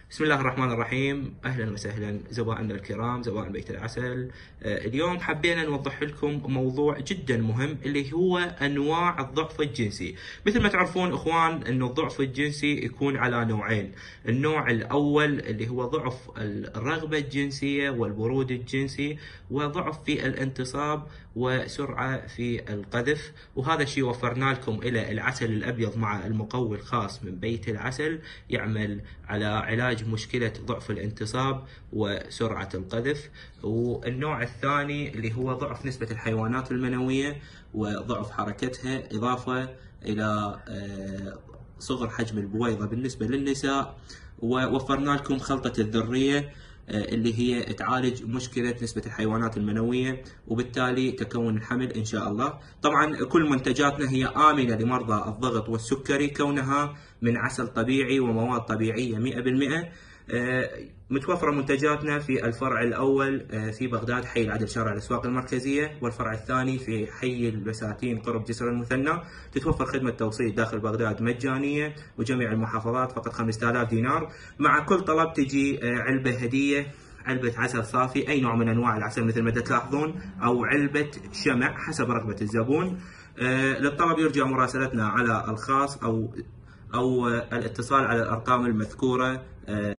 بسم الله الرحمن الرحيم. أهلا وسهلا زبائننا الكرام، زبائن بيت العسل. اليوم حبينا نوضح لكم موضوع جدا مهم اللي هو أنواع الضعف الجنسي. مثل ما تعرفون إخوان أنه الضعف الجنسي يكون على نوعين. النوع الأول اللي هو ضعف الرغبة الجنسية والبرود الجنسي، وضعف في الانتصاب وسرعة في القذف. وهذا الشيء وفرنا لكم إلى العسل الأبيض مع المقوي الخاص من بيت العسل، يعمل على علاج مشكلة ضعف الانتصاب وسرعة القذف. والنوع الثاني اللي هو ضعف نسبة الحيوانات المنوية وضعف حركتها، إضافة إلى صغر حجم البويضة بالنسبة للنساء. ووفرنا لكم خلطة الذرية اللي هي تعالج مشكلة نسبة الحيوانات المنوية وبالتالي تكون الحمل إن شاء الله. طبعا كل منتجاتنا هي آمنة لمرضى الضغط والسكري، كونها من عسل طبيعي ومواد طبيعية 100%. متوفرة منتجاتنا في الفرع الأول في بغداد، حي العدل شارع الأسواق المركزية، والفرع الثاني في حي البساتين قرب جسر المثنى. تتوفر خدمة توصيل داخل بغداد مجانية، وجميع المحافظات فقط 5000 دينار. مع كل طلب تجي علبة هدية، علبة عسل صافي أي نوع من أنواع العسل مثل ما تلاحظون، أو علبة شمع حسب رغبة الزبون. للطلب يرجى مراسلتنا على الخاص أو الاتصال على الأرقام المذكورة.